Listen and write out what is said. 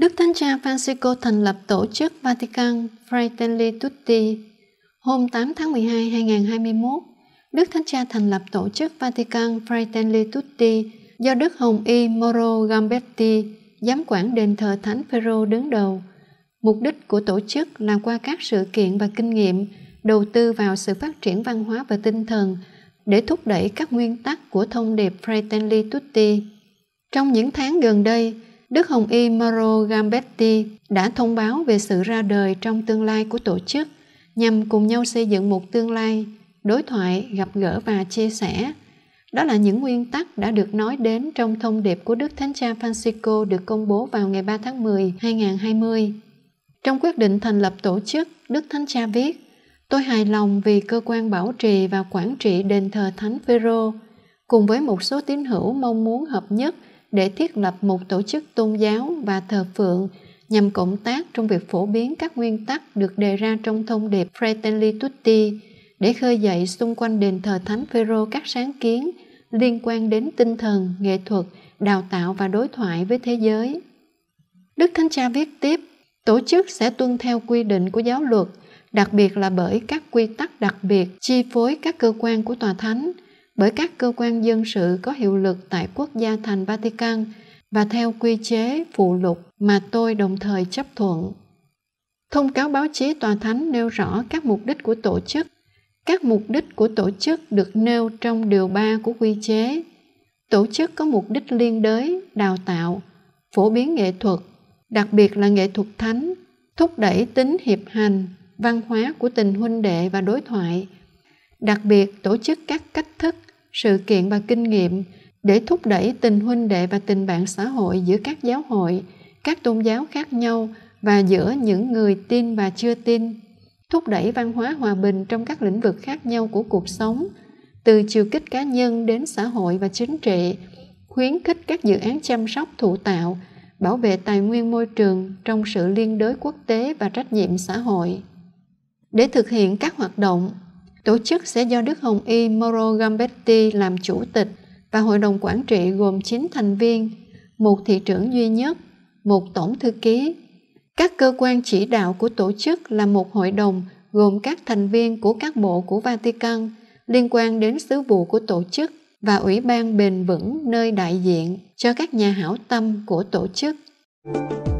Đức Thánh Cha Francisco thành lập tổ chức Vatican Fratelli Tutti. Hôm 8 tháng 12 2021, Đức Thánh Cha thành lập tổ chức Vatican Fratelli Tutti do Đức Hồng Y Mauro Gambetti, giám quản đền thờ Thánh Phêrô đứng đầu. Mục đích của tổ chức là qua các sự kiện và kinh nghiệm đầu tư vào sự phát triển văn hóa và tinh thần để thúc đẩy các nguyên tắc của thông điệp Fratelli Tutti. Trong những tháng gần đây, Đức Hồng Y Mauro Gambetti đã thông báo về sự ra đời trong tương lai của tổ chức nhằm cùng nhau xây dựng một tương lai, đối thoại, gặp gỡ và chia sẻ. Đó là những nguyên tắc đã được nói đến trong thông điệp của Đức Thánh Cha Francisco được công bố vào ngày 3 tháng 10, 2020. Trong quyết định thành lập tổ chức, Đức Thánh Cha viết: "Tôi hài lòng vì cơ quan bảo trì và quản trị đền thờ Thánh Phêrô, cùng với một số tín hữu mong muốn hợp nhất để thiết lập một tổ chức tôn giáo và thờ phượng nhằm cộng tác trong việc phổ biến các nguyên tắc được đề ra trong thông điệp Fratelli Tutti để khơi dậy xung quanh đền thờ Thánh Phêrô các sáng kiến liên quan đến tinh thần, nghệ thuật, đào tạo và đối thoại với thế giới." Đức Thánh Cha viết tiếp: "Tổ chức sẽ tuân theo quy định của giáo luật, đặc biệt là bởi các quy tắc đặc biệt chi phối các cơ quan của Tòa Thánh, bởi các cơ quan dân sự có hiệu lực tại quốc gia thành Vatican và theo quy chế phụ lục mà tôi đồng thời chấp thuận." Thông cáo báo chí Tòa Thánh nêu rõ các mục đích của tổ chức. Các mục đích của tổ chức được nêu trong điều 3 của quy chế. Tổ chức có mục đích liên đới, đào tạo, phổ biến nghệ thuật, đặc biệt là nghệ thuật thánh, thúc đẩy tính hiệp hành, văn hóa của tình huynh đệ và đối thoại. Đặc biệt tổ chức các cách thức, sự kiện và kinh nghiệm để thúc đẩy tình huynh đệ và tình bạn xã hội giữa các giáo hội, các tôn giáo khác nhau và giữa những người tin và chưa tin, thúc đẩy văn hóa hòa bình trong các lĩnh vực khác nhau của cuộc sống, từ chiều kích cá nhân đến xã hội và chính trị, khuyến khích các dự án chăm sóc thụ tạo, bảo vệ tài nguyên môi trường trong sự liên đới quốc tế và trách nhiệm xã hội. Để thực hiện các hoạt động, tổ chức sẽ do Đức Hồng Y Mauro Gambetti làm chủ tịch và hội đồng quản trị gồm 9 thành viên, một thị trưởng duy nhất, một tổng thư ký. Các cơ quan chỉ đạo của tổ chức là một hội đồng gồm các thành viên của các bộ của Vatican liên quan đến sứ vụ của tổ chức và ủy ban bền vững nơi đại diện cho các nhà hảo tâm của tổ chức.